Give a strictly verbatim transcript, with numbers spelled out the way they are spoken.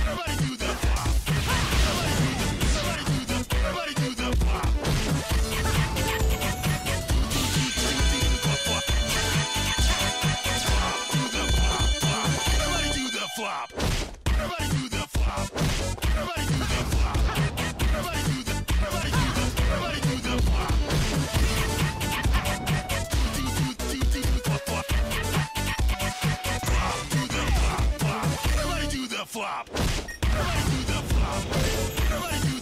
Everybody do the flop. Everybody do the, everybody do the flop. Everybody do the flop. Everybody do the flop. Everybody do the flop. Everybody do the, everybody do the, everybody do the flop. Do do do do flop flop. Flop do the flop flop. Everybody do the flop. Everybody do the flop. Everybody do